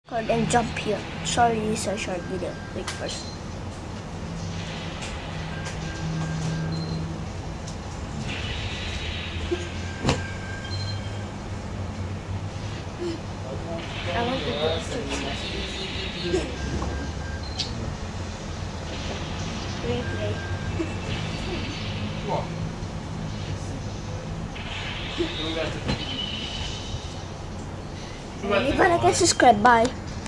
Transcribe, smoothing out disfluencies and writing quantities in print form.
And jump here. Sorry, this is a short video. Wait first. I want to go to replay. Leave a like and subscribe. Bye.